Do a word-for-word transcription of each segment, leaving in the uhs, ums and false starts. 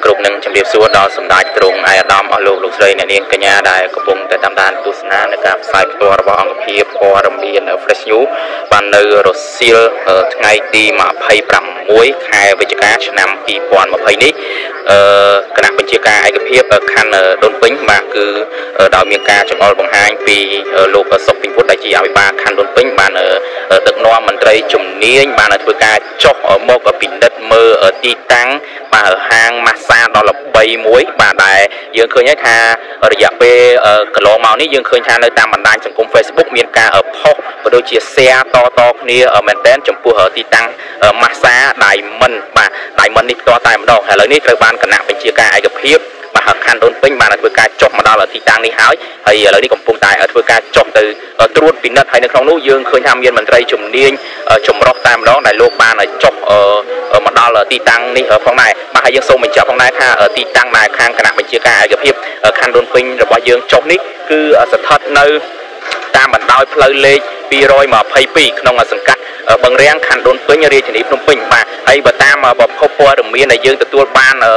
គ្រប់នឹងជំរាបសួរដល់សម្ដេចទ្រង់ឯកឧត្តមអស់លោកលោកស្រីអ្នកនាងកញ្ញាដែលកំពុងតែតាមដានទស្សនានៅការផ្សាយផ្ទាល់របស់អង្គភាពព័ត៌មាន Fresh News បាននៅរសៀលថ្ងៃទី ยี่สิบหก ខែវិច្ឆិកាឆ្នាំ ยี่สิบยี่สิบ នេះគណៈបញ្ជាការឯកភាពខណ្ឌដូនពេញបាទគឺដោយមានការចង្អុលបង្ហាញពីលោកសុកពេញពុទ្ធដែលជាអភិបាលខណ្ឌដូនពេញបានដឹកនាំមន្ត្រីជំនាញបានធ្វើការចុះមកពិនិត្យមើលទីតាំងបាទហាងម៉ាស្សាដល់ល្បីមួយបាទដែលយើងឃើញថារយៈពេលកន្លងមកនេះយើងឃើញថានៅតាមបណ្ដាញសង្គម Facebook មានការផុសក៏ដូចជា share តតគ្នាមែនទែនចំពោះទីតាំងម៉ាស្សា Diamond បាទ Diamond នេះផ្ទាល់តែម្ដងឥឡូវនេះត្រូវបានគណៈបញ្ជាការឯកភាពបាទខណ្ឌដូនពេញបានធ្វើការចុះមកដល់ទីតាំងនេះហើយហើយឥឡូវនេះកំពុងតែធ្វើការចុះទៅត្រួតពិនិត្យហើយនៅក្នុងនោះយើងឃើញថាមានមន្ត្រីជំនាញចម្រុះតែម្ដងដែលលោកបានចុះមកដល់ទីតាំងនេះផងដែរបាទហើយយើងសូមបញ្ជាក់ផងដែរថាទីតាំងដែលខាងគណៈបញ្ជាការឯកភាពខណ្ឌដូនពេញរបស់យើងចុះនេះគឺស្ថិតនៅតាមបណ្ដោយផ្លូវលេខ ពីរយម្ភៃពីរ ក្នុងសង្កាត់បឹងរាំងខណ្ឌដូនពេញរាជធានីភ្នំពេញបាទហើយបើតាមប្រភពព័ត៌មានដែលយើងទទួលបានអឺ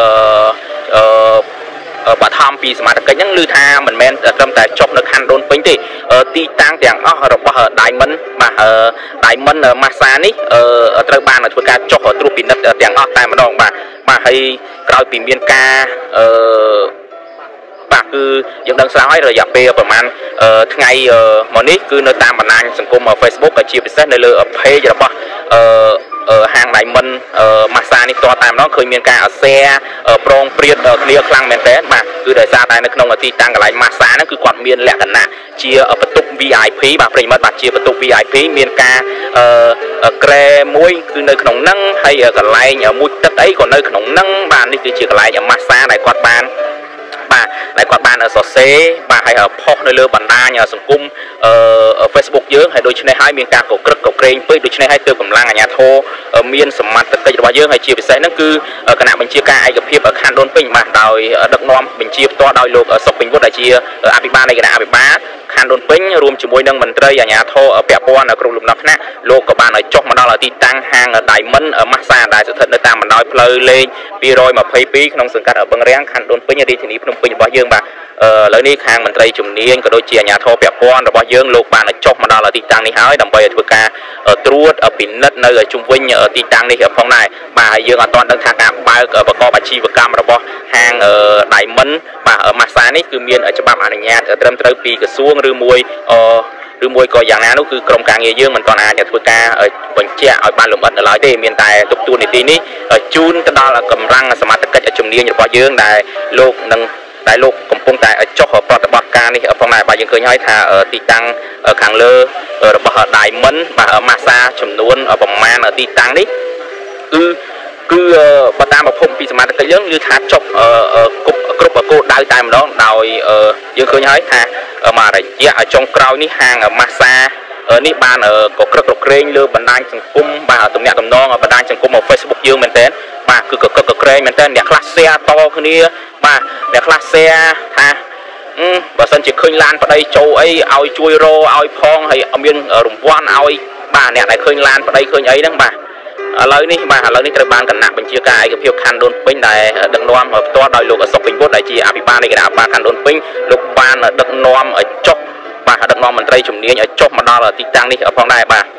អឺបឋមពីសមាជិកហ្នឹងឮថាមិនមែនត្រឹមតែចុះនៅខណ្ឌដូនពេញទេទីតាំងទាំងអស់របស់ Diamond បាទ Diamond ម៉ាស្សានេះត្រូវបានធ្វើការចុះត្រួតពិនិត្យទាំងអស់តែម្ដងបាទបាទហើយក្រោយពីមានការអឺបាទគឺយើងដឹងស្រាប់ហើយរយៈពេលប្រហែលថ្ងៃមកនេះគឺនៅតាមបណ្ដាញសង្គម Facebook ជាពិសេសនៅលើ page របស់អឺហាង Diamond ម៉ាស្សានេះតតែម្ដងឃើញមានការ share ប្រងព្រាតគ្នាខ្លាំងមែនទែនបាទគឺដោយសារតែនៅក្នុងទីតាំងកន្លែងម៉ាស្សាហ្នឹងគឺគាត់មានលក្ខណៈជាបន្ទប់ វី អាយ พี បាទប្រិយមិត្តបាទជាបន្ទប់ វី អាយ พี មានការអឺក្រែមួយគឺនៅក្នុងហ្នឹងហើយកន្លែងមួយទឹកអីក៏នៅក្នុងហ្នឹងបាទនេះគឺជាកន្លែងម៉ាស្សាដែលគាត់បានបាទដែលគាត់បានសរសេរបាទហើយផុសនៅលើបណ្ដាញសង្គមអឺ Facebook យើងហើយដូច្នេះហើយមានការកក្រឹកកក្រែងពេកដូច្នេះហើយទើបកម្លាំងអាជ្ញាធរមានសមត្ថកិច្ចរបស់យើងហើយជាពិសេសហ្នឹងគឺគណៈបញ្ជាការឯកភាពខណ្ឌដូនពេញបាទដោយដឹកនាំបញ្ជាផ្ទាល់ដោយលោកសុកពេញពុទ្ធដែលជាអភិបាលនៃគណៈអភិបាលខណ្ឌដូនពេញរួមជាមួយនឹងមន្ត្រីអាជ្ញាធរពាក់ព័ន្ធគ្រប់លំដាប់ថ្នាក់លោកក៏បានឲ្យចុះមកដល់ទីតាំងហាង Diamond ម៉ាស្សាដែលស្ថិតនៅតាមបណ្ដោយផ្លូវលេខ ពីរយម្ភៃពីរ ក្នុងសង្កាត់បឹងរាំងខណ្ឌដូនពេញរាជធានីភ្នំពេញរបស់យើងបាទឥឡូវនេះខាងមន្ត្រីជំនាញក៏ដូចជាអាជ្ញាធរពាក់ព័ន្ធរបស់យើងលោកបានចុះមកដល់ទីតាំងនេះហើយដើម្បីធ្វើការត្រួតពិនិត្យនៅជុំវិញទីតាំងនេះផងដែរបាទហើយយើងអត់ទាន់ដឹងថាការបើកប្រកបអាជីវកម្មរបស់ហាង Diamond បាទម៉ាស្សានេះគឺមានច្បាប់អនុញ្ញាតត្រឹមត្រូវពីក្រសួងឬមួយអឬមួយក៏យ៉ាងណានោះគឺក្រុមការងារយើងមិនទាន់អាចធ្វើការបញ្ជាក់ឲ្យបានលម្អិតនៅឡើយទេមានតែទប់ទួលនីតិនេះជូនទៅដល់កម្លាំងសមត្ថកិច្ចជំនាញរបស់យើងដែលលោកនឹងដែលលោកកំពុងតែចុះប្រតិបត្តិការនេះផងដែរបាទយើងឃើញហើយថាទីតាំងខាងលើរបស់ Diamond បាទម៉ាស្សាចំនួនប្រមាណទីតាំងនេះគឺគឺបើតាមប្រភពពីសមាជិកយើងគឺថាចុះគ្រប់គ្រប់គោលដៅតែម្ដងដោយយើងឃើញហើយថាមករយៈចុងក្រោយនេះហាងម៉ាស្សានេះបានកក្រឹកកក្រែងលើបណ្ដាញសង្គមបាទទំនាក់ទំនងបណ្ដាញសង្គម Facebook យើងមែនតើបាទគឺកក្រឹកកក្រែងមែនតើអ្នកខ្លះ share តគ្នាបាទអ្នកខ្លះ share ថាបើសិនជាឃើញឡានប្តីចូលអីឲ្យជួយរឲ្យផងហើយមានរង្វាន់ឲ្យបាទអ្នកដែលឃើញឡានប្តីឃើញអីហ្នឹងបាទឥឡូវនេះបាទឥឡូវនេះត្រូវបានគណៈបញ្ជាការឯកភាពខណ្ឌដូនពេញដែលដឹកនាំផ្ទាល់ដោយលោកសុកពេញពុទ្ធដែលជាអភិបាលនៃគណៈអភិបាលខណ្ឌដូនពេញលោកបានដឹកនាំឲ្យចុះបាទដឹកនាំមន្ត្រីជំនាញឲ្យចុះមកដល់ទីតាំងនេះផងដែរបាទ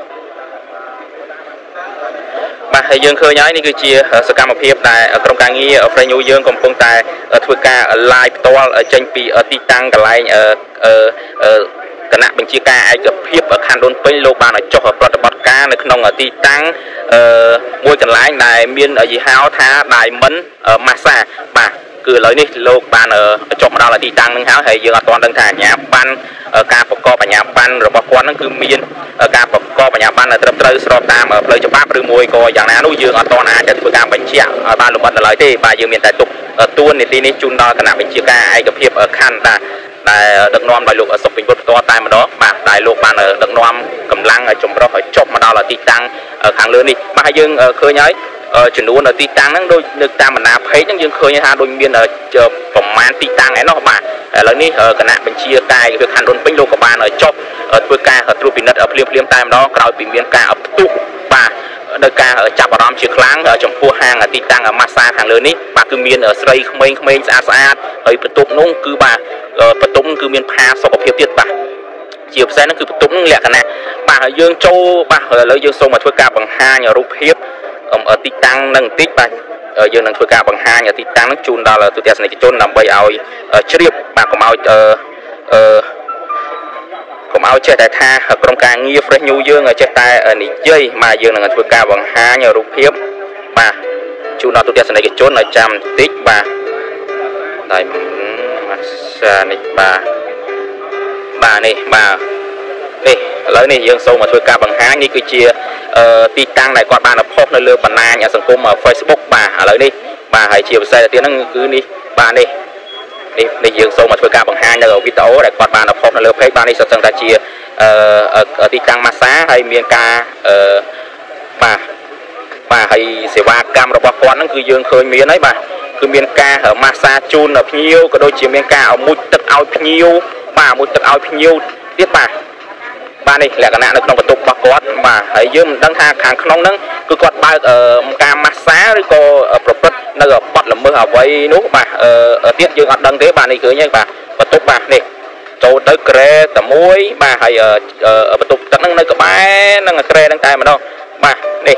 បាទហើយយើងឃើញហើយនេះគឺជាសកម្មភាពដែលក្រុមការងារ Fresh News យើងកំពុងតែធ្វើការ live ផ្ទាល់ចេញពីទីតាំងកន្លែងគណៈបញ្ជាការឯកភាពខណ្ឌដូនពេញលោកបានចុះប្រតិបត្តិការនៅក្នុងទីតាំងមួយកន្លែងដែលមានយីហោថា Diamond ម៉ាស្សាបាទគឺឥឡូវនេះលោកបានចុះមកដល់ទីតាំងនឹងហើយហើយយើងអត់ទាន់ដឹងថាអាជ្ញាប័ណ្ណការប្រកបអាជ្ញាប័ណ្ណរបស់គាត់ហ្នឹងគឺមានការប្រកបអាជ្ញាប័ណ្ណត្រឹមត្រូវស្របតាមផ្លូវច្បាប់ឬមួយក៏យ៉ាងណានោះយើងអត់ទាន់អាចធ្វើការបញ្ជាក់បានលម្អិតនៅឡើយទេបាទយើងមានតែទុកទួលនីតិនេះជូនដល់គណៈបញ្ជាការឯកភាពខណ្ឌបាទដែលដឹកនាំដោយលោកសុកពេញពុទ្ធផ្ទាល់តែម្ដងបាទដែលលោកបានដឹកនាំកម្លាំងចម្រុះឲ្យចុះមកដល់ទីតាំងខាងលើនេះបាទហើយយើងឃើញហើយចំនួនទីតាំងហ្នឹងដូចនៅតាមបណ្ដាเพจហ្នឹងយើងឃើញថាដូចមានប្រមាណទីតាំងឯណោះបាទឥឡូវនេះគណៈបញ្ជាការឯកភាពខណ្ឌដូនពេញលោកក៏បានចុះធ្វើការត្រួតពិនិត្យភ្លាមៗតែម្ដងក្រោយពីមានការផ្ទុះបាទដោយការចាប់អារម្មណ៍ជាខ្លាំងចំពោះហាងទីតាំងម៉ាស្សាខាងលើនេះបាទគឺមានស្រីក្មេងៗស្អាតស្អាតហើយបន្ទប់នោះគឺបាទបន្ទប់គឺមានផាសុខភាពទៀតបាទជាពិសេសហ្នឹងគឺបន្ទប់ហ្នឹងលក្ខណៈបាទហើយយើងចូលបាទឥឡូវយើងសូមមកធ្វើការបង្ហាញរូបភាពទីតាំងនឹងបន្តិចបាទយើងនឹងធ្វើការបង្ហាញទីតាំងហ្នឹងជូនដល់ទូទស្សនិកជនដើម្បីឲ្យជ្រាបបាទកុំឲ្យអឺអឺកុំឲ្យចេះតែថាក្រុមការងារ Fresh News យើងចេះតែនិយាយបាទយើងនឹងធ្វើការបង្ហាញរូបភាពបាទជូនដល់ទូទស្សនិកជនឲ្យចាំបន្តិចបាទតែម៉ាសានេះបាទបាទនេះបាទនេះឥឡូវនេះយើងសូមមកធ្វើការបង្ហាញនេះគឺជាទីតាំងដែលគាត់បានផុសនៅលើបណ្ដាញសង្គម Facebook បាទឥឡូវនេះបាទហើយជាពិសេសទៀតហ្នឹងគឺនេះបាទនេះនេះនេះយើងសូមមកធ្វើការបង្ហាញនៅវីដេអូដែលគាត់បានផុសនៅលើ page បាទនេះសុទ្ធសឹងតែជាទីតាំងម៉ាស្សាហើយមានការបាទបាទហើយសេវាកម្មរបស់គាត់ហ្នឹងគឺយើងឃើញមានហើយបាទគឺមានការម៉ាស្សាជូនភ្ញៀវក៏ដូចជាមានការឲ្យមុជទឹកឲ្យភ្ញៀវបាទមុជទឹកឲ្យភ្ញៀវទៀតបាទបាទនេះលក្ខណៈនៅក្នុងបន្ទប់របស់គាត់បាទហើយយើងមិនដឹងថាខាងក្នុងហ្នឹងគឺគាត់បើកការម៉ាស្សាឬក៏ប្រព្រឹត្តនៅបទល្មើសអ្វីនោះបាទទៀតយើងអត់ដឹងទេបាទនេះឃើញហើយបាទបន្ទប់បាទនេះចូលទៅក្រែតែមួយបាទហើយបន្ទប់ទឹកហ្នឹងនៅក្បែរនឹងក្រែហ្នឹងតែម្ដងបាទនេះ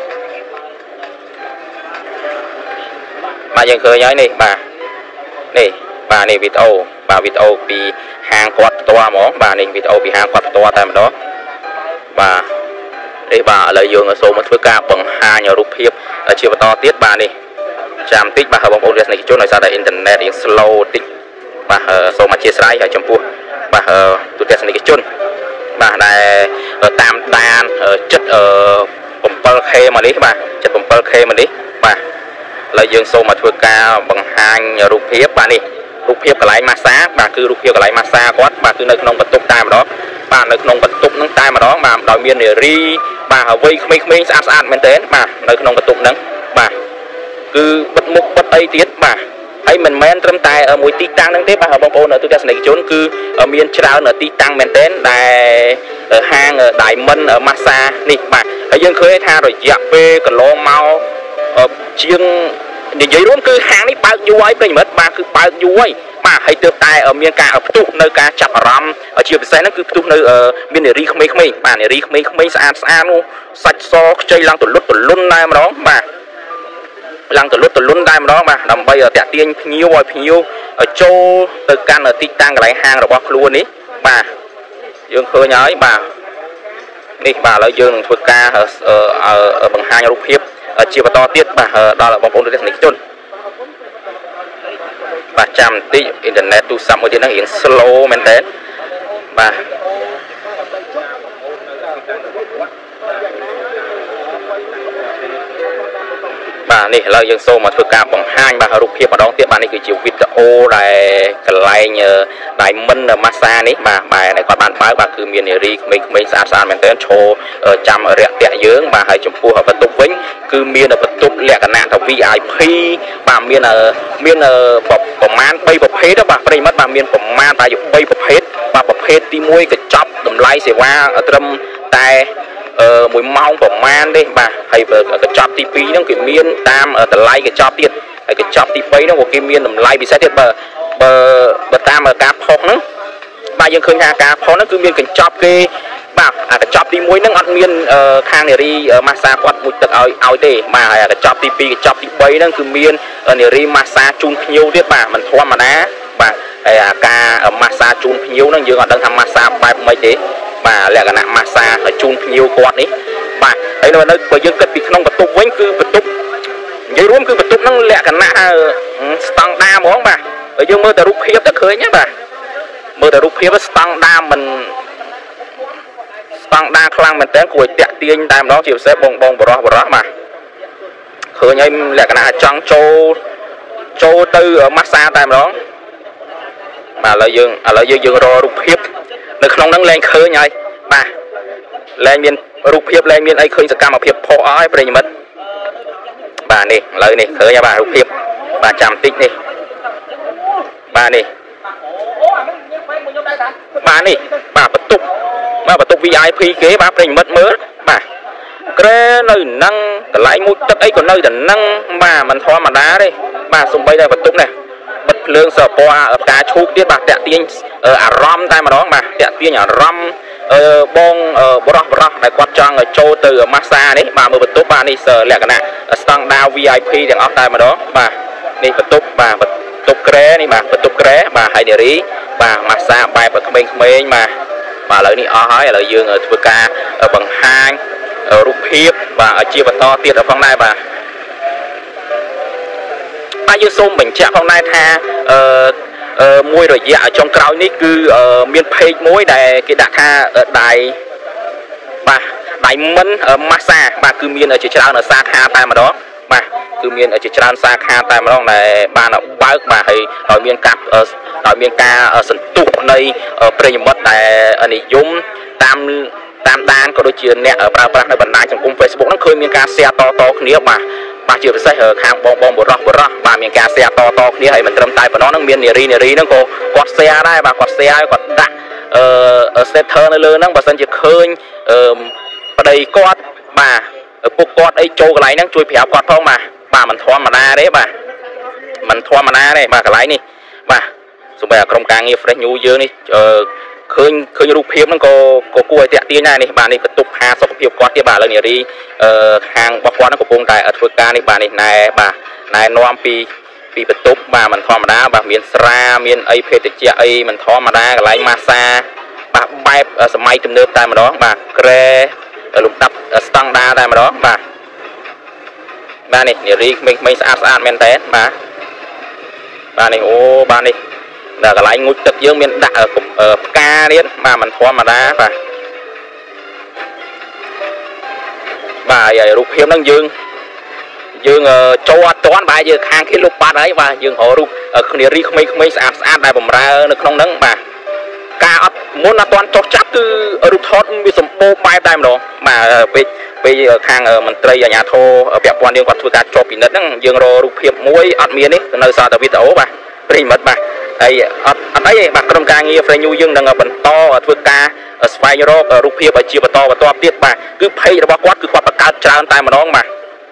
បាទយើងឃើញហើយនេះបាទនេះបាទនេះវីដេអូបាទវីដេអូពីហាងគាត់ផ្ទាល់ហ្មងបាទនេះវីដេអូពីហាងគាត់ផ្ទាល់តែម្ដងបាទនេះបាទឥឡូវយើងសូមមកធ្វើការបង្ហាញរូបភាពជាបន្តទៀតបាទនេះចាំបន្តិចបាទបងប្អូនទស្សនិកជនដោយសារតែអ៊ីនធឺណិតរៀង slow តិចបាទសូមអធិស្ឋានហើយចំពោះបាទទូទស្សនិកជនបាទដែលតាមដានចិត្ត 7 ខេ មកនេះបាទចិត្ត 7 ខេ មកនេះបាទឥឡូវយើងសូមមកធ្វើការបង្ហាញរូបភាពបាទនេះរូបភាពកន្លែងម៉ាស្សាបាទគឺរូបភាពកន្លែងម៉ាស្សាគាត់បាទគឺនៅក្នុងបន្ទប់តែម្ដងបាទនៅក្នុងបន្ទប់ហ្នឹងតែម្ដងបាទដោយមាននារីបាទវ័យក្មេងៗស្អាតស្អាតមែនទែនបាទនៅក្នុងបន្ទប់ហ្នឹងបាទគឺបិទមុខបិទអីទៀតបាទហើយមិនមែនត្រឹមតែមួយទីតាំងហ្នឹងទេបាទបងប្អូនទូទស្សនិកជនគឺមានច្រើនទីតាំងមែនទែនដែលហាង Diamond Massage នេះបាទហើយយើងឃើញថារយៈពេលកន្លងមកជាងនិយាយរួមគឺហាងនេះបើកយូរហើយប្រិយមិត្តបាទគឺបើកយូរហើយបាទហើយទើបតែមានការផ្ទុះនៅការចាប់អារម្មណ៍ជាពិសេសហ្នឹងគឺផ្ទុះនៅមាននារីក្មេងៗបាទនារីក្មេងៗស្អាតស្អាតនោះសាច់សខ្ចីឡើងទលុតទលុនតែម្ដងបាទឡើងទលុតទលុនតែម្ដងបាទដើម្បីតាក់ទាញភ្ញៀវឲ្យភ្ញៀវចូលទៅកាន់ទីតាំងកន្លែងហាងរបស់ខ្លួននេះបាទយើងឃើញហើយបាទនេះបាទឥឡូវយើងនឹងធ្វើការបង្ហាញរូបភាពជាបន្តទៀតបាទដល់បងប្អូនទស្សនិកជនបាទចាំបន្តិចអ៊ីនធឺណិតទូរស័ព្ទមួយទៀតហ្នឹងរៀង slow មែនតើបាទបាទនេះឥឡូវយើងសូមមកធ្វើការបង្ហាញបាទរូបភាពម្ដងទៀតបាទនេះគឺជាវីដេអូដែលកន្លែង Diamond Massage នេះបាទបែរដែលគាត់បានបើកបាទគឺមាននារីក្មេងៗស្អាតស្អាតមែនទែនឈរចាំរាក់ទាក់យើងបាទហើយចំពោះបន្ទប់វិញគឺមានបន្ទប់លក្ខណៈថា វី អាយ ភី បាទមានមានប្រមាណ 3 ប្រភេទបាទប្រិយមិត្តបាទមានប្រមាណតែ3ប្រភេទបាទប្រភេទទី1កញ្ចប់តម្លៃសេវាត្រឹមតែមួយម៉ោងប្រមាណទេបាទហើយកញ្ចប់ទី2ហ្នឹងគឺមានតាមតម្លៃកញ្ចប់ទៀតហើយកញ្ចប់ទី3ហ្នឹងក៏គេមានតម្លៃពិសេសទៀតបើបើបើតាមការផុសហ្នឹងបាទយើងឃើញថាការផុសហ្នឹងគឺមានកញ្ចប់គេបាទអាកញ្ចប់ទី1ហ្នឹងអត់មានខាងនារីម៉ាស្សាគាត់មុជទឹកឲ្យឲ្យទេបាទហើយកញ្ចប់ទី2កញ្ចប់ទី3ហ្នឹងគឺមាននារីម៉ាស្សាជូនភ្ញៀវទៀតបាទមិនធម្មតាបាទហើយអាការម៉ាស្សាជូនភ្ញៀវហ្នឹងយើងអត់ដឹងថាម៉ាស្សាបែបម៉េចទេបាទលក្ខណៈម៉ាស្សាជូនភ្ញៀវគាត់នេះបាទហើយនៅនៅបើយើងគិតពីក្នុងបន្ទប់វិញគឺបន្ទប់និយាយរួមគឺបន្ទប់ហ្នឹងលក្ខណៈស្តង់ដារហ្មងបាទបើយើងមើលតែរូបភាពទៅឃើញហ្នឹងបាទមើលតែរូបភាពស្តង់ដារមិនស្តង់ដារខ្លាំងមែនតើគួរឲ្យតាក់ទាញតែម្ដងជាពិសេសបងបងបរោះបរោះបាទឃើញហើយលក្ខណៈចង់ចូលចូលទៅម៉ាស្សាតែម្ដងបាទឥឡូវយើងឥឡូវយើងយើងរករូបភាពនៅក្នុងហ្នឹងលែងឃើញហើយបាទលែងមានរូបភាពលែងមានអីឃើញសកម្មភាពផុសអស់ហើយប្រិយមិត្តបាទនេះឥឡូវនេះឃើញហើយបាទរូបភាពបាទចាំបន្តិចនេះបាទនេះបាទនេះបាទបន្ទប់បាទបន្ទប់ វី អាយ ភី គេបាទប្រិយមិត្តមើលបាទក្រែនៅនឹងកន្លែងមួយទឹកអីក៏នៅតែនឹងបាទមិនធម្មតាទេបាទសំបីតែបន្ទប់នេះបិទភ្លើងសពណ៌ផ្កាឈូកទៀតបាទតាក់ទាញអារម្មណ៍តែម្ដងបាទតាក់ទាញអារម្មណ៍អឺបងបរោះបរោះដែលគាត់ចង់ចូលទៅម៉ាស្សានេះបាទមើលបន្ទប់បាទនេះលក្ខណៈស្តង់ដារ វី អាយ พี ទាំងអស់តែម្ដងបាទនេះបន្ទប់បាទបន្ទប់ក្រែនេះបាទបន្ទប់ក្រែបាទហើយនារីបាទម៉ាស្សាបែបក្មេងៗបាទបាទឥឡូវនេះអស់ហើយឥឡូវយើងធ្វើការបង្ហាញរូបភាពបាទជាបន្តទៀតផងដែរបាទបាទយើងសូមបញ្ជាក់ផងដែរថាអឺមួយរយៈចុងក្រោយនេះគឺមាន page មួយដែលគេដាក់ថាដៃបាទដៃមិនម៉ាស្សាបាទគឺមានជាច្រើនសាខាតែម្ដងបាទគឺមានជាច្រើនសាខាតែម្ដងដែលបានបើកបាទហើយឲ្យមានការឲ្យមានការសន្ទុះនៃប្រិយមិត្តដែលនិយមតាមតាមដានក៏ដូចជាអ្នកប្រើប្រាស់នៅបណ្ដាញសង្គម Facebook ហ្នឹងឃើញមានការ share តតគ្នាបាទបាទជាពិសេសខាងបងបងបរោះបរោះបាទមានការ share តតគ្នាហើយមិនត្រឹមតែប៉ុណ្ណោះហ្នឹងមាននារីនារីហ្នឹងក៏គាត់ share ដែរបាទគាត់ share គាត់ដាក់អឺ status នៅលើហ្នឹងបើសិនជាឃើញអឺប្តីគាត់បាទពុកគាត់អីចូលកន្លែងហ្នឹងជួយប្រាប់គាត់ផងបាទបាទមិនធម្មតាទេបាទមិនធម្មតាទេបាទកន្លែងនេះបាទសូម្បីតែក្រុមការងារ Fresh News យើងនេះអឺឃើញឃើញរូបភាពហ្នឹងក៏ក៏គួរឲ្យតាក់ទាញដែរនេះបាទនេះបន្ទប់ផាសុខភាពគាត់ទៀតបាទឥឡូវនារីអឺខាងរបស់គាត់ហ្នឹងកំពុងតែធ្វើការនេះបាទនេះណែបាទណែនាំពីពីបន្ទប់បាទមិនធម្មតាបាទមានស្រាមានអីភេទជ្ជៈអីមិនធម្មតាកន្លែងម៉ាស្សាបាទបែបសម័យទំនើបតែម្ដងបាទក្រែលំដាប់ស្តង់ដារតែម្ដងបាទបាទនេះនារីក្មេងៗស្អាតស្អាតមែនតើបាទបាទនេះអូបាទនេះដល់កន្លែងងូតទឹកយើងមានដាក់ផ្កាទៀតបាទមិនធម្មតាបាទបាទហើយរូបភាពហ្នឹងយើងយើងចូលអត់ទាន់បាទយើងខាងគេលុបបាត់ហើយបាទយើងរករូបគ្នារីក្មេងៗស្អាតស្អាតដែលបំរើនៅក្នុងហ្នឹងបាទការអត់មុនអត់ទាន់ចុះចាប់គឺរូបថតវាសម្បូរបែបតែម្ដងបាទពេលពេលខាងមន្ត្រីអាជ្ញាធរពាក់ព័ន្ធយើងគាត់ធ្វើការជាប់ពិនិត្យហ្នឹងយើងរករូបភាពមួយអត់មាននេះនៅសារតែវីដេអូបាទប្រិមិត្តបាទហើយអត់អត់អីទេបាទក្រុមការងារ Fresh News យើងនឹងបន្តធ្វើការស្វែងរករូបភាពឲ្យជាបន្តបន្តទៀតបាទគឺ page របស់គាត់គឺគាត់បង្កើតច្រើនតែម្ដងបាទ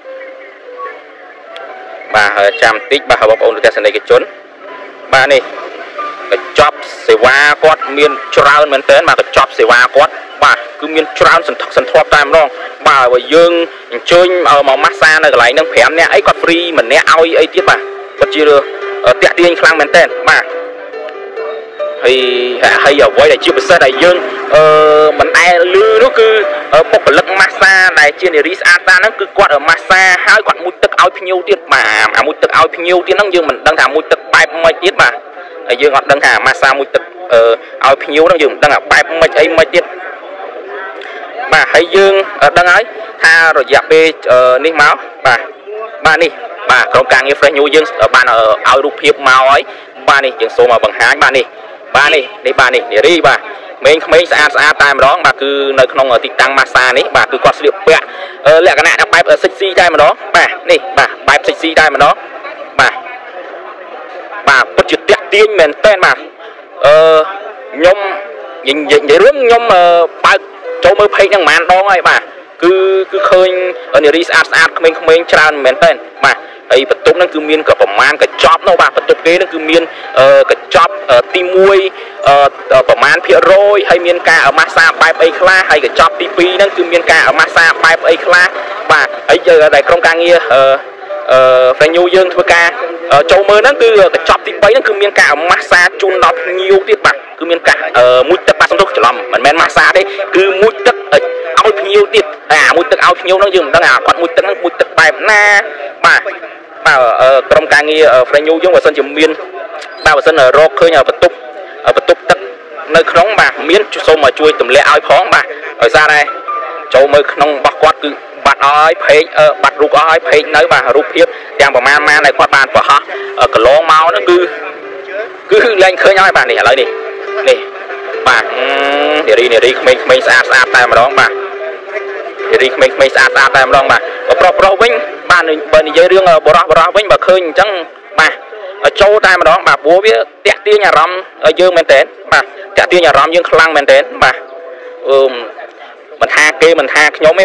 បាទចាំតិចបាទបងប្អូនទស្សនិកជនបាទនេះកញ្ចប់សេវាគាត់មានច្រើនមែនទែនបាទកញ្ចប់សេវាគាត់បាទគឺមានច្រើនសន្ធឹកសន្ធាប់តែម្ដងបាទបើយើងអញ្ជើញមកម៉ាស្សានៅកន្លែងហ្នឹងប្រាំនាក់អីគាត់ហ្វ្រីម្នាក់ឲ្យអីទៀតបាទគាត់ជាតាក់ទាញខ្លាំងមែនទែនបាទហើយហើយអ្វីដែលជាពិសេសដែលយើងអឺមិនដែលលឺនោះគឺបុគ្គលិកម៉ាស្សាដែលជានារីស្អាតតាហ្នឹងគឺគាត់ម៉ាស្សាហើយគាត់មួយទឹកឲ្យភ្ញៀវទៀតបាទអាមួយទឹកឲ្យភ្ញៀវទៀតហ្នឹងយើងមិនដឹងថាមួយទឹកបែបម៉េចទៀតបាទហើយយើងអត់ដឹងថាម៉ាស្សាមួយទឹកអឺឲ្យភ្ញៀវហ្នឹងយើងមិនដឹងថាបែបម៉េចអីម៉េចទៀតបាទហើយយើងដឹងហើយថារយៈពេលនេះមកបាទបាទនេះបាទក្រុមការងារ Fresh News យើងបានឲ្យរូបភាពមកហើយបាទនេះយើងសូមបង្ហាញបាទនេះបាទនេះនេះបាទនេះនារីបាទមេងក្មេងស្អាតស្អាតតែម្ដងបាទគឺនៅក្នុងទីតាំងម៉ាស្សានេះបាទគឺគាត់ស្លៀកពាក់លក្ខណៈបែបសិចស៊ីតែម្ដងបាទនេះបាទបែបសិចស៊ីតែម្ដងបាទបាទពិតជាតាក់ទាញមែនតើបាទអឺខ្ញុំនិយាយរឿងខ្ញុំបើកចូលមើល page ហ្នឹងប្រហែលដងហើយបាទគឺគឺឃើញនារីស្អាតស្អាតក្មេងៗច្រើនមែនតើបាទហើយបន្ទប់ហ្នឹងគឺមានកប្រមាណកញ្ចប់នោះបាទបន្ទប់គេហ្នឹងគឺមានកញ្ចប់ទីមួយប្រមាណភាគរយហើយមានការម៉ាស្សាបែបអីខ្លះហើយកញ្ចប់ទីពីរហ្នឹងគឺមានការម៉ាស្សាបែបអីខ្លះបាទហើយយើងតែក្រុមការងារអឺអឺ Fresh News យើងធ្វើការចូលមើលហ្នឹងគឺកញ្ចប់ទីបីហ្នឹងគឺមានការម៉ាស្សាជូនដល់ភ្ញៀវទៀតបាទគឺមានការមួយទឹកបាទសំទោសច្រឡំមិនមែនម៉ាស្សាទេគឺមួយទឹកឲ្យភ្ញៀវទៀតអាមួយទឹកឲ្យភ្ញៀវហ្នឹងយើងមិនដឹងអាគាត់មួយទឹកហ្នឹងមួយទឹកបែបណាបាទបាទក្រុមការងារ Fresh News យើងបើសិនជាមានបាទបើសិនរកឃើញបន្ទប់បន្ទប់ទឹកនៅក្នុងបាទមានសូមមកជួយទម្លាក់ឲ្យផងបាទដោយសារតែចូលមើលក្នុងរបស់គាត់គឺបាត់អស់ហើយ page បាត់រូបអស់ហើយ page នៅបាទរូបភាពទាំងប្រមាណម៉ានដែលគាត់បានប្រហោះកន្លងមកហ្នឹងគឺគឺលែងឃើញហើយបាទនេះឥឡូវនេះនេះបាទនារីនារីក្មេងៗស្អាតស្អាតតែម្ដងបាទនារីក្មេងៗស្អាតស្អាតតែម្ដងបាទប្រុសប្រុសវិញបាទបើនិយាយរឿងបរោះបរោះវិញបើឃើញអញ្ចឹងបាទចូលតែម្ដងបាទព្រោះវាតាក់ទាញអារម្មណ៍យើងមែនតើបាទតាក់ទាញអារម្មណ៍យើងខ្លាំងមែនតើបាទអឺមិនថាគេមិនថាខ្ញុំទេបាទ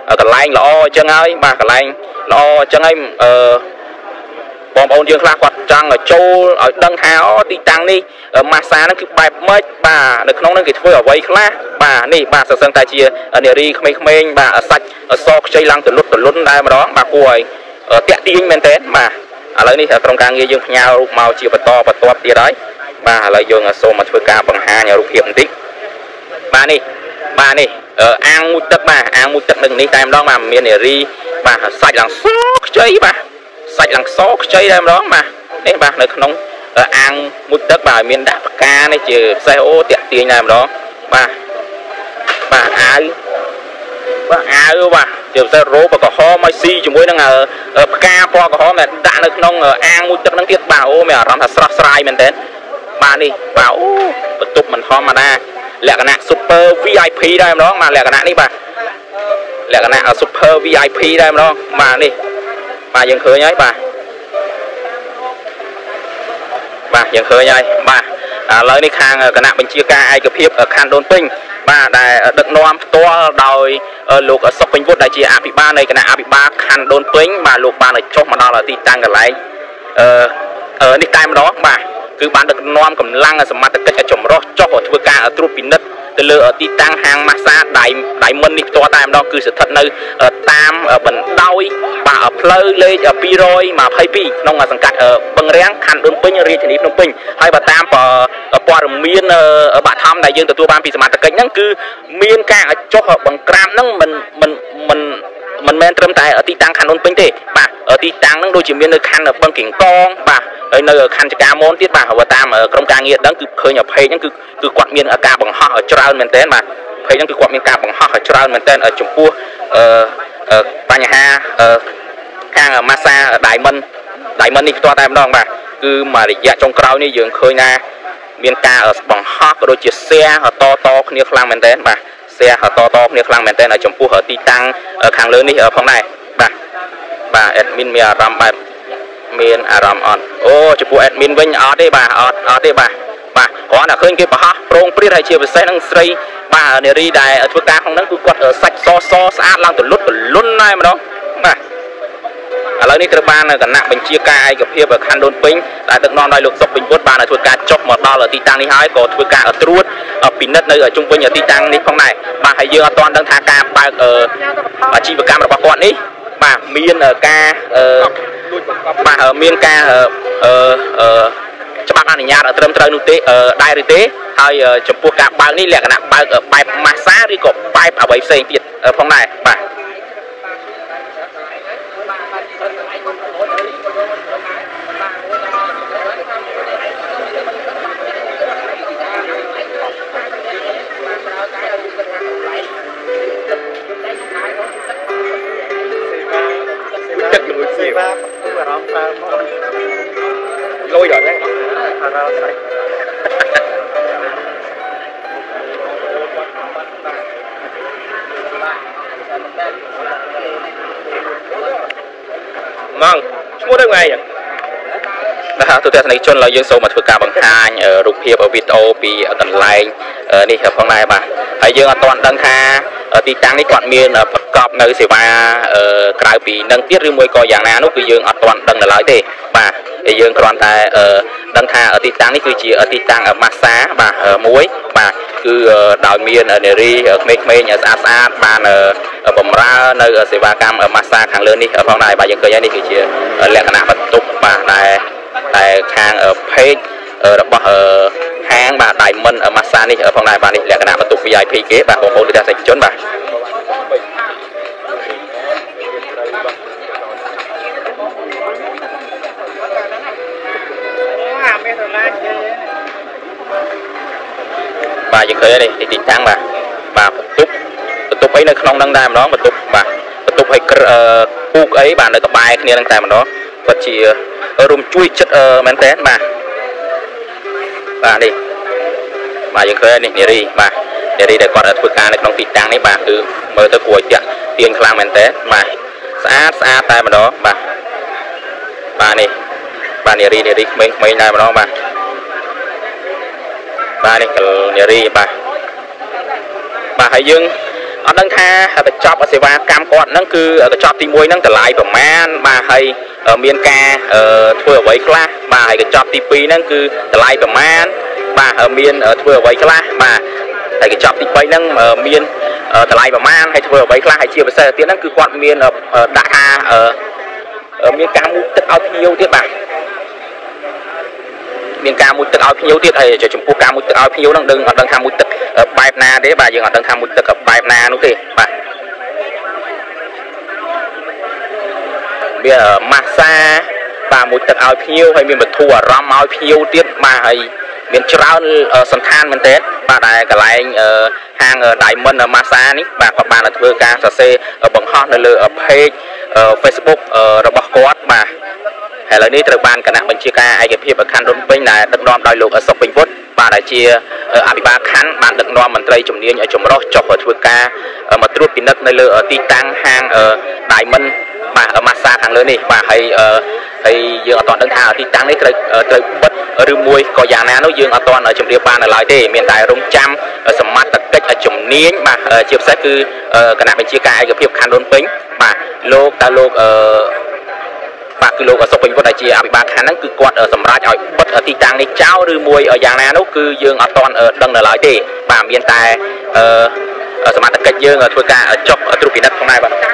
កន្លែងល្អអញ្ចឹងហើយបាទកន្លែងល្អអញ្ចឹងហើយអឺបងប្អូនយើងខ្លះគាត់ចង់ចូលឲ្យដឹងថាអូទីតាំងនេះម៉ាសាហ្នឹងគឺបែបម៉េចបាទនៅក្នុងហ្នឹងគេធ្វើអ្វីខ្លះបាទនេះបាទសឹងតែជានារីក្មេងៗបាទសាច់សខ្ចីឡើងទលុតទលុនដែរម្ដងបាទគួរឲ្យតាក់ទាញមែនតើបាទឥឡូវនេះក្រុមការងារយើងផ្ញើរូបមកជាបន្តបន្ទាប់ទៀតហើយបាទឥឡូវយើងសូមមកធ្វើការបង្ហាញរូបភាពបន្តិចបាទនេះបាទនេះអាងមួយទឹកបាទអាងមួយទឹកនឹងនេះតែម្ដងបាទមាននារីបាទសាច់ឡើងសខ្ចីបាទសាច់ឡើងសខ្ចីតែម្ដងបាទនេះបាទនៅក្នុងអាងមួយទឹកបាទមានដាក់ផ្កានេះជាផ្សេងអូតាក់ទាញតែម្ដងបាទបាទអាវបាទអាវបាទជាផ្សេងរោបក្រហមឲ្យស៊ីជាមួយនឹងផ្កាពណ៌ក្រហមដែលដាក់នៅក្នុងអាងមួយទឹកហ្នឹងទៀតបាទអូមានអារម្មណ៍ថាស្រស់ស្រាយមែនតើបាទនេះបាទអូបន្ទប់មិនធម្មតាលក្ខណៈ super វី ไอ พี ដែរម្ដងបាទលក្ខណៈនេះបាទលក្ខណៈ super វី ไอ พี ដែរម្ដងបាទនេះបាទយើងឃើញហើយបាទបាទយើងឃើញហើយបាទឥឡូវនេះខាងគណៈបញ្ជាការឯកភាពខណ្ឌដូនពេញបាទដែលដឹកនាំផ្ទាល់ដោយលោកសុកពេញវុឌ្ឍដែលជាអភិបាលនៃគណៈអភិបាលខណ្ឌដូនពេញបាទលោកបានចុះមកដល់ទីតាំងកន្លែងអឺនេះតែម្ដងបាទគឺបានដឹកនាំកម្លាំងសមត្ថកិច្ចចម្រុះចុះធ្វើការត្រួតពិនិត្យទៅលើទីតាំងហាងម៉ាសាដៃដៃមិននេះផ្ទាល់តែម្ដងគឺស្ថិតនៅតាមបណ្ដោយបាទផ្លូវលេខពីរយម្ភៃពីរក្នុងសង្កាត់បឹងរាំងខណ្ឌដូនពេញរាជធានីភ្នំពេញហើយបើតាមព័ត៌មានបឋមដែលយើងទទួលបានពីសមត្ថកិច្ចហ្នឹងគឺមានការចុះបង្ក្រាបហ្នឹងមិនមិនមិនមិនមែនត្រឹមតែទីតាំងខណ្ឌដូនពេញទេបាទទីតាំងហ្នឹងដូចជាមាននៅខណ្ឌបឹងកេងកងបាទហើយនៅខណ្ឌចកាមនទៀតបាទបើតាមក្រុមការងារដឹងគឺឃើញភេកហ្នឹងគឺគឺគាត់មានការបង្ហោះច្រើនមែនទែនបាទភេកហ្នឹងគឺគាត់មានការបង្ហោះច្រើនមែនទែនចំពោះអឺបញ្ហាខាងម៉ាសាដៃមិនដៃមិននេះផ្ទាល់តែម្ដងបាទគឺមករយៈចុងក្រោយនេះយើងឃើញថាមានការបង្ហោះក៏ដូចជា share តតគ្នាខ្លាំងមែនទែនបាទ share តតគ្នាខ្លាំងមែនទែនចំពោះទីតាំងខាងលើនេះផងដែរបាទបាទ admin មានអារម្មណ៍បែបមានអារម្មណ៍អត់អូចំពោះ admin វិញអត់ទេបាទអត់អត់ទេបាទបាទគ្រាន់តែឃើញគេបង្ហោះប្រងព្រាតហើយជាពិសេសនឹងស្រីបាទនារីដែលធ្វើការក្នុងហ្នឹងគឺគាត់សាច់សសស្អាតឡើងទលុតទលុនដែរម្ដងបាទឥឡូវនេះត្រូវបានគណៈបញ្ជាការឯកភាពខណ្ឌដូនពេញដែលដឹកនាំដោយលោកសុកពេញវុឌ្ឍបានធ្វើការចុះមកដល់ទីតាំងនេះហើយក៏ធ្វើការត្រួតពិនិត្យនៅជុំវិញទីតាំងនេះផងដែរបាទហើយយើងអត់ទាន់ដឹងថាការបើកអាជីវកម្មរបស់គាត់នេះបាទមានការបាទមានការអឺច្បាប់អនុញ្ញាតត្រឹមត្រូវនោះទេដែរឬទេហើយចំពោះការបើកនេះលក្ខណៈបើកបែបម៉ាសាឬក៏បែបអ្វីផ្សេងទៀតផងដែរបាទទឹកជាមួយសេវាអារម្មណ៍ប្រើមកលុយដល់ហ្នឹងអារម្មណ៍ស្អីម៉ងឈ្មោះទៅថ្ងៃហ្នឹងបាទទូទាំងសនិកជនឡើយយើងសូមមកធ្វើការបង្ហាញរូបភាពវីដេអូពីកន្លែងនេះផងដែរបាទហើយយើងអត់ទាន់ដឹងថាទីតាំងនេះគាត់មានប្រកបនៅសេវាក្រៅពីនឹងទៀតឬមួយក៏យ៉ាងណានោះគឺយើងអត់ទាន់ដឹងនៅឡើយទេបាទហើយយើងគ្រាន់តែដឹងថាទីតាំងនេះគឺជាទីតាំងម៉ាសាបាទមួយបាទគឺដោយមាននារីក្មេងៗស្អាតស្អាតបានបំរើនៅសេវាកម្មម៉ាសាខាងលើនេះផងដែរបាទយើងឃើញហើយនេះគឺជាលក្ខណៈបន្ទប់បាទដែលតែខាងเพจរបស់ហាងបាទដៃមិនម៉ាសានេះផងដែរបាទនេះលក្ខណៈបន្ទប់ វី ไอ พี គេបាទបងប្អូនទស្សនិកជនបាទបាទយើងឃើញនេះទីតាំងបាទបាទបន្ទប់បន្ទប់អីនៅក្នុងហ្នឹងដែរម្ដងបន្ទប់បាទបន្ទប់ឲ្យពូកអីបាទនៅក្បែរគ្នាហ្នឹងតែម្ដងគាត់ជារួមជួយចិត្តមែនតើបាទបាទនេះបាទយើងឃើញនេះនារីបាទនារីដែលគាត់ធ្វើការនៅក្នុងទីតាំងនេះបាទគឺមើលទៅគួរឲ្យទាក់ទាញខ្លាំងមែនតើបាទស្អាតស្អាតតែម្ដងបាទបាទនេះបាទនារីនារីក្មេងៗតែម្ដងបាទបាទនេះនារីបាទបាទហើយយើងអត់ដឹងថាកញ្ចប់សេវាកម្មគាត់ហ្នឹងគឺកញ្ចប់ទីមួយហ្នឹងតម្លៃប្រមាណបាទហើយមានការធ្វើអ្វីខ្លះបាទហើយកញ្ចប់ទីពីរហ្នឹងគឺតម្លៃប្រមាណបាទមានធ្វើអ្វីខ្លះបាទហើយកញ្ចប់ទីបីហ្នឹងមានតម្លៃប្រមាណហើយធ្វើអ្វីខ្លះហើយជាពិសេសទៀតហ្នឹងគឺគាត់មានដាក់ថាមានការមុជទឹកឲ្យភ្ញៀវទៀតបាទមានការមុជទឹកឲ្យភ្ញៀវទៀតហើយចំពោះការមុជទឹកឲ្យភ្ញៀវហ្នឹងដឹងអត់ដឹងថាមុជទឹកបែបណាទេបាទយើងអត់ដឹងថាមុជទឹកបែបណានោះទេបាទវាម៉ាស្សាបាទមុជទឹកឲ្យភ្ញៀវហើយមានបទអារម្មណ៍ឲ្យភ្ញៀវទៀតបាទហើយមានច្រើនសន្តានមែនទេបាទដែលកន្លែងហាង Diamond Massage នេះបាទក៏បានធ្វើការសរសេរបង្ហោះនៅលើ page Facebook របស់គាត់បាទឥឡូវនេះត្រូវបានគណៈបញ្ជាការឯកភាពខណ្ឌដូនពេញដែលដឹកនាំដោយលោកសុកពេញវុឌ្ឍបាទដែលជាអភិបាលខណ្ឌបានដឹកនាំមន្ត្រីជំនាញចម្រុះចុះធ្វើការមកត្រួតពិនិត្យនៅលើទីតាំងហាង Diamond បាទ Massage ខាងលើនេះបាទហើយហើយយើងអត់ទាន់ដឹងថាទីតាំងនេះត្រូវត្រូវបិទឬមួយក៏យ៉ាងណានោះយើងអត់ទាន់ជម្រាបបាននៅឡើយទេមានតែរងចាំសមត្ថកិច្ចជំនាញបាទជាពិសេសគឺគណៈបញ្ជាការឯកភាពខណ្ឌដូនពេញបាទលោកតើលោកអឺបាទគឺលោកសុកពេញវុឌ្ឍដែលជាអភិបាលខណ្ឌហ្នឹងគឺគាត់សម្រេចឲ្យបិទទីតាំងនេះចោលឬមួយយ៉ាងណានោះគឺយើងអត់ទាន់ដឹងនៅឡើយទេបាទមានតែសមត្ថកិច្ចយើងធ្វើការចុះត្រួតពិនិត្យផងដែរបាទ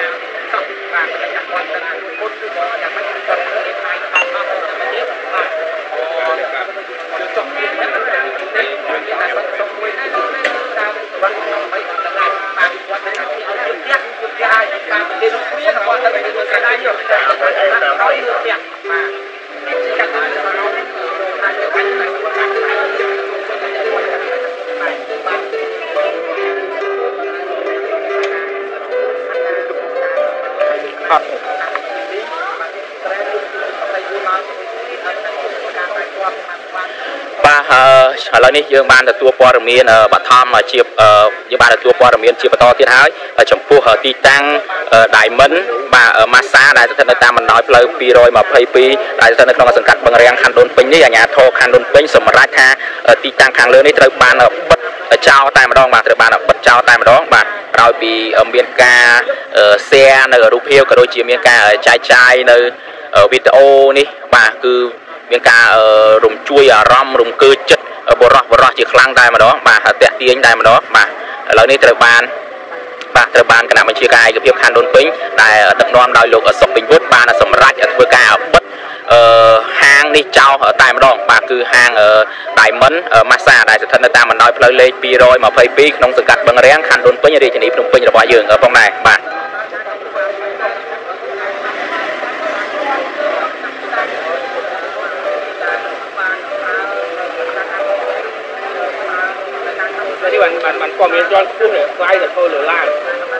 បាទឥឡូវនេះយើងបានទទួលព័ត៌មានបឋមជាយើងបានទទួលព័ត៌មានជាបន្តទៀតហើយចំពោះទីតាំង Diamond បាទ Massage ដែលស្ថិតនៅតាមបណ្ដោយផ្លូវពីរម្ភៃពីរដែលស្ថិតនៅក្នុងសង្កាត់បឹងរាំងខណ្ឌដូនពេញនេះអាជ្ញាធរខណ្ឌដូនពេញសម្រាប់ថាទីតាំងខាងលើនេះត្រូវបានបិទចោលតែម្ដងបាទត្រូវបានបិទចោលតែម្ដងបាទក្រោយពីមានការ share នៅរូបភាពក៏ដូចជាមានការចែកចាយនៅវីដេអូនេះបាទគឺមានការរំជួយអារម្មណ៍រំកើចិត្តបរោះបរោះជាខ្លាំងតែម្ដងបាទតាក់ទាញតែម្ដងបាទឥឡូវនេះត្រូវបានបាទត្រូវបានគណៈបញ្ជាការឯកភាពខណ្ឌដូនពេញដែលដឹកនាំដោយលោកសុកពេញវុឌ្ឍបានសម្រេចធ្វើការបិទហាងនេះចោលតែម្ដងបាទគឺហាង Diamond Massage ដែលស្ថិតនៅតាមបណ្ដោយផ្លូវលេខពីរម្ភៃពីរក្នុងសង្កាត់បឹងរាំងខណ្ឌដូនពេញរាជធានីភ្នំពេញរបស់យើងផងដែរបាទที่มันมันมันก็มีย้อนขึ้นเลยใกล้กับเธอหรือล่าง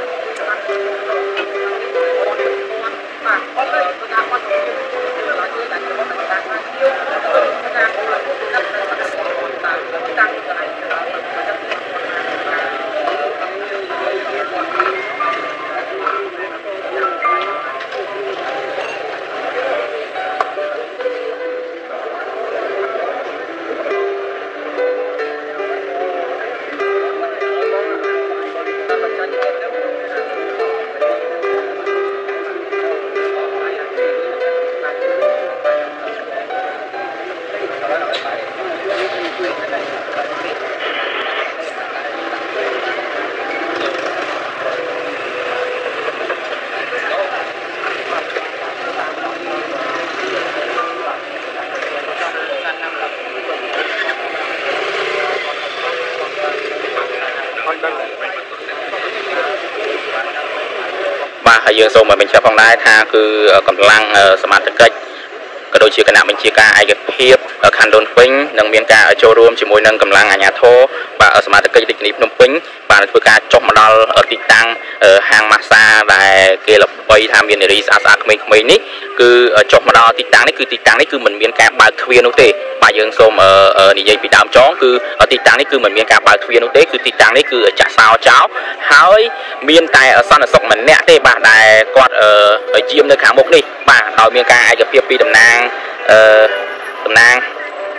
បាទហើយយើងសូមបញ្ជាក់ផងដែរថាគឺកម្លាំងសមត្ថកិច្ចក៏ដូចជាគណៈបញ្ជាការឯកភាពខណ្ឌដូនពេញនឹងមានការចូលរួមជាមួយនឹងកម្លាំងអាជ្ញាធរបាទសមាជិករាជធានីភ្នំពេញបានធ្វើការចុះមកដល់ទីតាំងហាងម៉ាស្សាដែលគេល្បីថាមាននារីស្អាតស្អាតក្មេងៗនេះគឺចុះមកដល់ទីតាំងនេះគឺទីតាំងនេះគឺមិនមានការបើកទ្វារនោះទេបាទយើងសូមនិយាយពីដើមចងគឺទីតាំងនេះគឺមិនមានការបើកទ្វារនោះទេគឺទីតាំងនេះគឺចាក់សោចោលហើយមានតែសន្តិសុខម្នាក់ទេបាទដែលគាត់យាមនៅខាងមុខនេះបាទដោយមានការឯកភាពពីតំណាងអឺតំណាង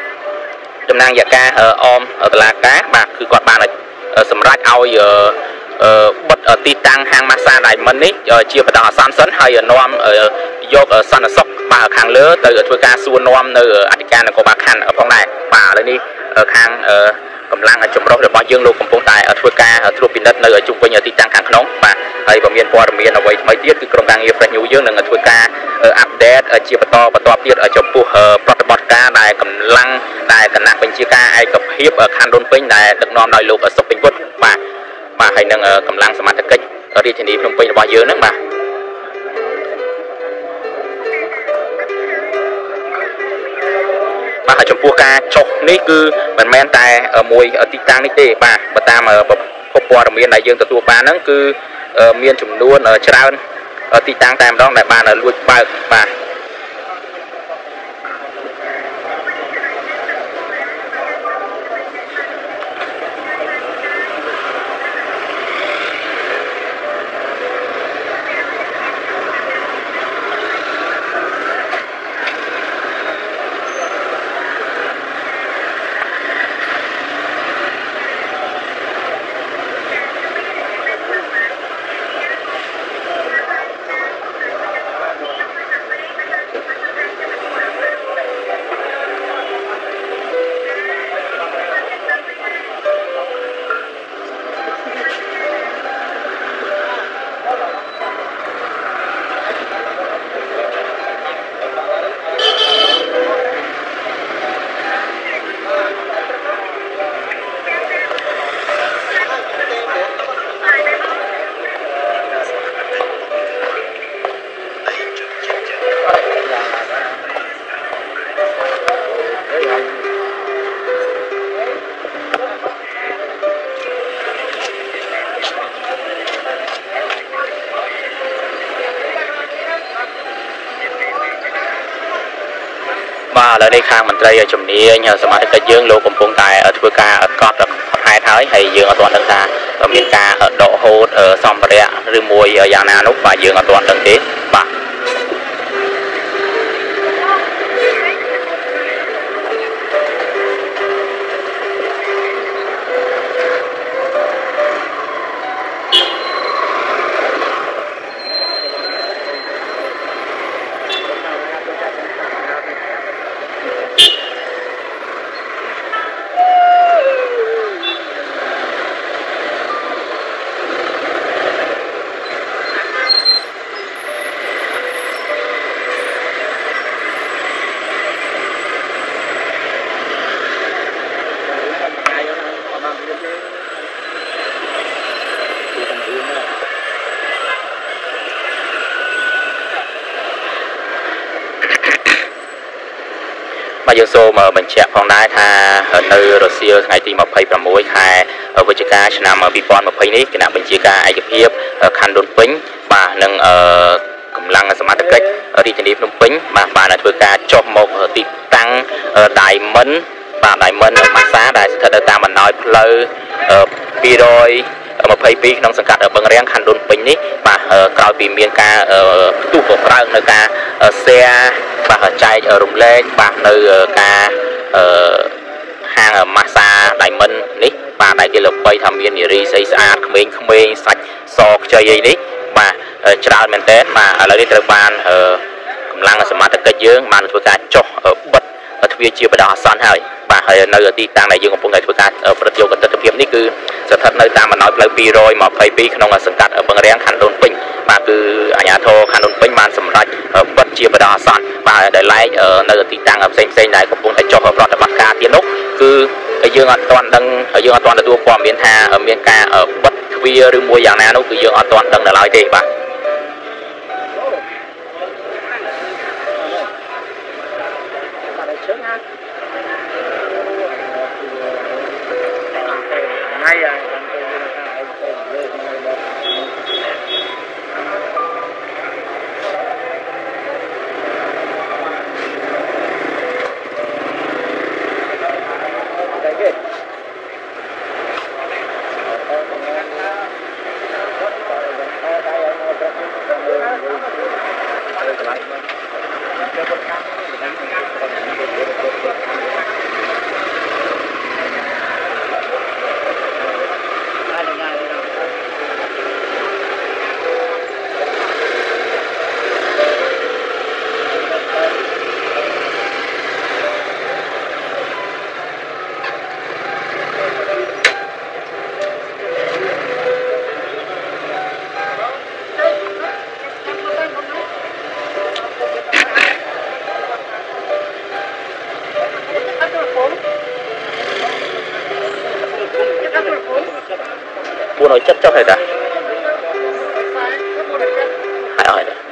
តំណាងយកាអមតឡាការបាទគឺគាត់បានសម្រេចឲ្យបិទទីតាំងហាងម៉ាស្សាដៃមិននេះជាបដអាសន្នសិនហើយនាំយកសន្តិសុខបាទខាងលើទៅធ្វើការសួរនាំនៅអធិការនគរបាលខណ្ឌផងដែរបាទឥឡូវនេះខាងកម្លាំងចម្រុះរបស់យើងលោកកំពុងតែធ្វើការត្រួតពិនិត្យនៅជុំវិញទីតាំងខាងក្នុងបាទហើយបើមានព័ត៌មានអ្វីថ្មីទៀតគឺក្រុមការងារ Fresh News យើងនឹងធ្វើការអាប់ដេតជាបន្តបន្តទៀតចំពោះប្រតិបត្តិការដែលកម្លាំងដែលគណៈបញ្ជាការឯកភាពខណ្ឌដូនពេញដែលដឹកនាំដោយលោកសុកពេញវុឌ្ឍបាទបាទហើយនឹងកម្លាំងសមត្ថកិច្ចរាជធានីភ្នំពេញរបស់យើងហ្នឹងបាទបាទចំពោះការចុះនេះគឺមិនមែនតែមួយទីតាំងនេះទេបាទបើតាមព័ត៌មានដែលយើងទទួលបានហ្នឹងគឺមានចំនួនច្រើនទីតាំងតែម្ដងដែលបានលួចបើកបាទបាទឥឡូវនេះខាងមន្ត្រីជំនាញសមាជិកយើងលោកកំពុងតែធ្វើការកត់ហេតុហើយហើយយើងអត់ទាន់ដឹងថាមានការដកហូតសម្ភារៈឬមួយយ៉ាងណានោះបាទយើងអត់ទាន់ដឹងទេបាទបាទយើងសូមបញ្ជាក់ផងដែរថានៅរសៀលថ្ងៃទីยี่สิบหกខែវិច្ឆិកាឆ្នាំยี่สิบยี่สิบនេះគណៈបញ្ជាការឯកភាពខណ្ឌដូនពេញបាទនឹងកម្លាំងសមត្ថកិច្ចរាជធានីភ្នំពេញបាទបានធ្វើការចុះមកទីតាំង Diamond បាទ Diamond ម៉ាស្សាដែលស្ថិតនៅតាមបណ្ដោយផ្លូវពីររយยี่สิบสองក្នុងសង្កាត់បឹងរាំងខណ្ឌដូនពេញនេះបាទក្រោយពីមានការផ្ទុះបក្រើកនៅការ share បាទចែករំលែកបាទនៅការហាងម៉ាស្សា Diamond នេះបាទដែលគេល្បីថាមាននារីស្អីស្អាតក្មេងៗសាច់សខ្ចីអីនេះបាទច្រើនមែនតើបាទឥឡូវនេះត្រូវបានកម្លាំងសមត្ថកិច្ចយើងបានធ្វើការចុះបិទទ្វារជាបដោះអាសន្នហើយបាទហើយនៅទីតាំងដែលយើងកំពុងតែធ្វើការប្រតិយោគទស្សនវិជ្ជានេះគឺស្ថិតនៅតាមបណ្ដោយផ្លូវពីររយยี่สิบสองក្នុងសង្កាត់បឹងរាំងខណ្ឌដូនពេញបាទគឺអាជ្ញាធរខណ្ឌដូនពេញបានសម្រេចបិទជាបដោះអាសន្នបាទដែលឡែកនៅទីតាំងផ្សេងផ្សេងដែលកំពុងតែចុះប្រតិបត្តិការទៀតនោះគឺយើងអត់ទាន់ដឹងយើងអត់ទាន់ទទួលព័ត៌មានថាមានការបិទទ្វារឬមួយយ៉ាងណានោះគឺយើងអត់ទាន់ដឹងដល់ឡើយទេបាទ hơi chất chóc này đã hãy hỏi đấy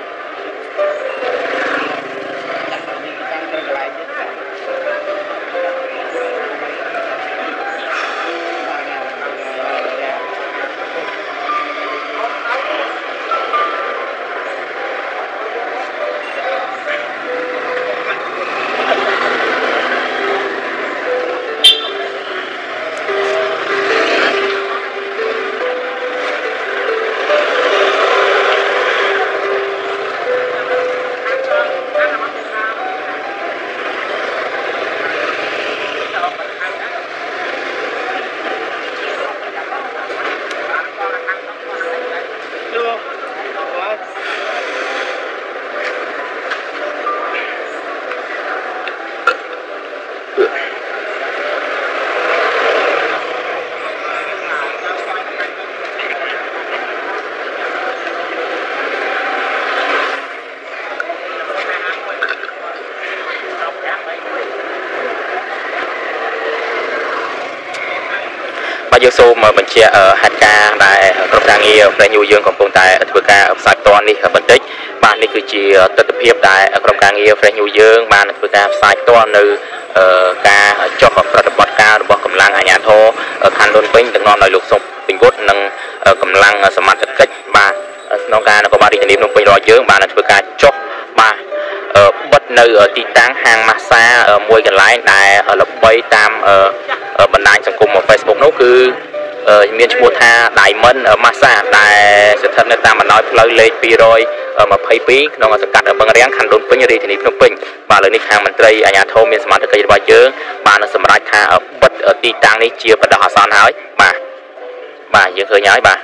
dương xô mà mình chia ở hạt ca tại công trang nghi ở nhiều dương còn công tại vừa ca sạch toàn đi ở phân tích bạn đi cứ chỉ tất hiệp tại công trang nghi ở nhiều dương bạn vừa ca sạch toàn từ ca cho học tập bậc ca bậc cầm lăng ở nhà thô ở khăn đôn pin từng non nói lục sông bình gốt nâng cầm lăng sầm mặt cách ba nó ca nó có ba đi điểm đôn pin rồi dương bạn vừa ca cho ba bất nơi ở tí táng hàng massage ở môi gần lái tại ở lập bay tam ở ở bên đài trong cùng một Facebook nó cứ ở miền Trung Tha Đại Mân ở massage tại sự thật người ta mà nói lời lên pi rồi ở mà pay pi nó là cắt ở bằng riêng khăn đôn pin đi thì nó pin và lời này hàng mình tây ở nhà thô miền Smart cây bao nhiêu bà nó sầm rải tha ở bất ở tí táng này chia và đào san hỏi bà bà giờ hơi nhái bà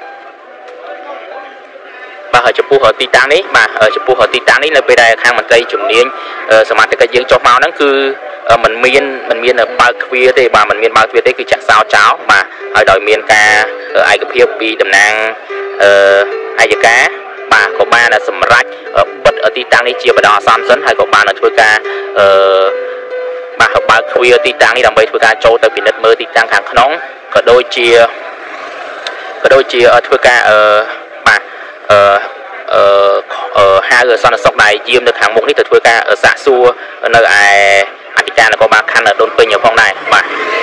bà ở chụp ở tí táng đấy mà ở chụp ở tí táng đấy là về đây khang mình tây chủng niên Smart cây dương cho màu nó cứ mình miên mình miên ở bao khuya thì bà mình miên bao khuya đấy cứ chặt sao cháo mà ở đòi miên ca ở ai cái phiêu pi đầm nang ai cái cá bà có ba là sầm rách ở bất ở tí táng đi chia vào đò sam sấn hay có ba là thôi ca bà học bao khuya tí táng đi làm bấy thôi ca trâu tới bị đất mơ tí táng hàng nóng có đôi chia có đôi chia ở thôi ca ở bà ở hai người sau là sọc này diêm được hàng một lít từ thôi ca ở xã xua nơi ai anh cha nó có ba khăn ở đôn pin ở phòng này mà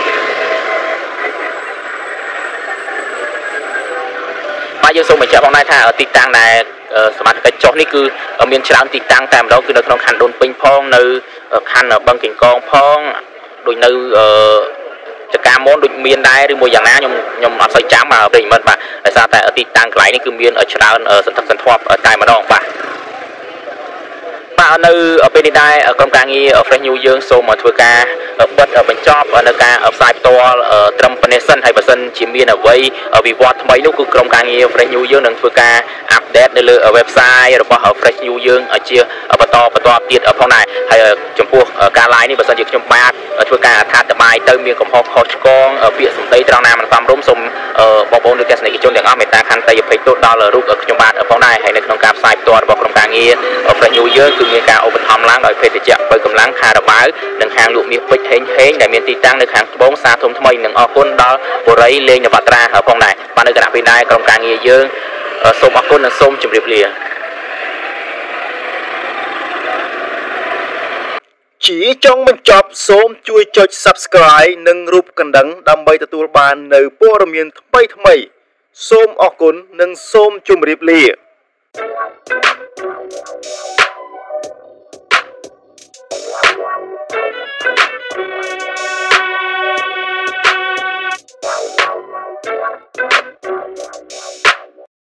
ba giờ xong mình chạy phòng này tha ở tít tăng này smart cái chốt này cứ ở miền Nam tít tăng tam đó cứ nó không khăn đôn pin phong nơi khăn ở băng kính con phong đôi nơiจะการมอนดุเมียนได้หรือมวยอย่างนั้นยมยมเอาใส่จ้างมาเป็นมันป่ะแต่ซาแต่ตีตังไกลนี่คือเมียนเออชนะเออสันทักสันทวบเออตายมาดองป่ะป่ะในở bên đây ở côngการงี้ở Frank New Dương số mà thưa ca ở bất ở bên job ở nơi ca ở side store ở Trump Nation hay person chỉ miền ở vây ở vì vót mấy lúc cứ côngการงี้Frank New Dương đang thưa ca update nơi ở website rồi qua ở Frank New Dương ở chia ở bắt to bắt to tiết ở phòng này hay ở trong cuộc ở ca lineนี่person chỉ trong ba ở thưa ca thắtแต่bài tới miền cộng hòa Coach Kong ở phía sông Tây trong Namมันความร่วมสมở bao bồn được cái này trong những ở miền Tây khăn Tây phải tốt đó là lúc ở trong ba ở phòng này hayในក្នុងការផ្សាយផ្ទាល់របស់ក្រុមការងារở Frank New Dươngគឺមានការឧបត្ថម្ភឡើងដោយភេទជ្ជៈបើកម្លាំងខារបាវនិងខាងលក់មាសពេជ្រហេងហេងដែលមានទីតាំងនៅខាងត្បូងសាធំថ្មីនិងអរគុណដល់បុរីលេងនវត្រាហើយផងដែរបាទនៅគណៈពេលដែរក្រុមការងារយើងសូមអរគុណនិងសូមជម្រាបលាជាចុងបញ្ចប់សូមជួយចុច Subscribe និងរូបកណ្ដឹងដើម្បីទទួលបាននូវព័ត៌មានថ្មីៗសូមអរគុណនិងសូមជម្រាបលា